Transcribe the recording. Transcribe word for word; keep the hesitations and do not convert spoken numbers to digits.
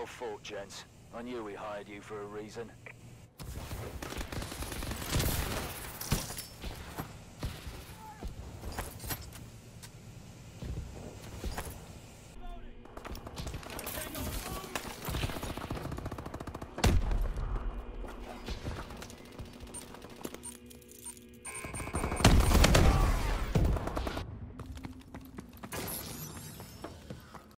your fault, gents. I knew we hired you for a reason.